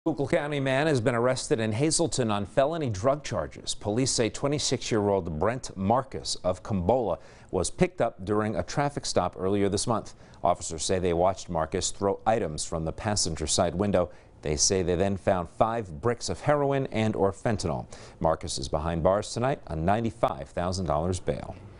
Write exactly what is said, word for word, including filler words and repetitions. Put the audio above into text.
Schuylkill County man has been arrested in Hazleton on felony drug charges. Police say twenty-six-year-old Brent Marcus of Combola was picked up during a traffic stop earlier this month. Officers say they watched Marcus throw items from the passenger side window. They say they then found five bricks of heroin and or fentanyl. Marcus is behind bars tonight on ninety-five thousand dollars bail.